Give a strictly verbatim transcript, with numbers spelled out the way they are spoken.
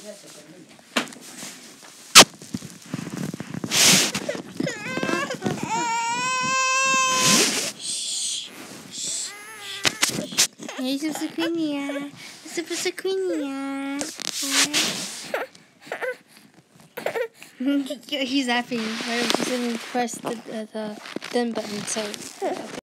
Nee, is不是 Queenie 啊？是不是 Queenie 啊？He's laughing. Right? She didn't press the the, the done button, so.